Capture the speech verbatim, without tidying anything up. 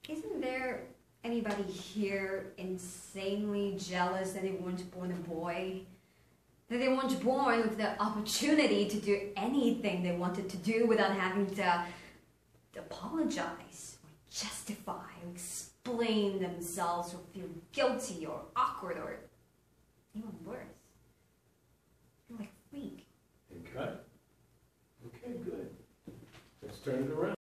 Isn't there anybody here insanely jealous that they weren't born a boy? That they weren't born with the opportunity to do anything they wanted to do without having to, to apologize, or justify, or explain themselves, or feel guilty, or awkward, or even worse, feel like a freak. Okay. Okay, good. Let's turn it around.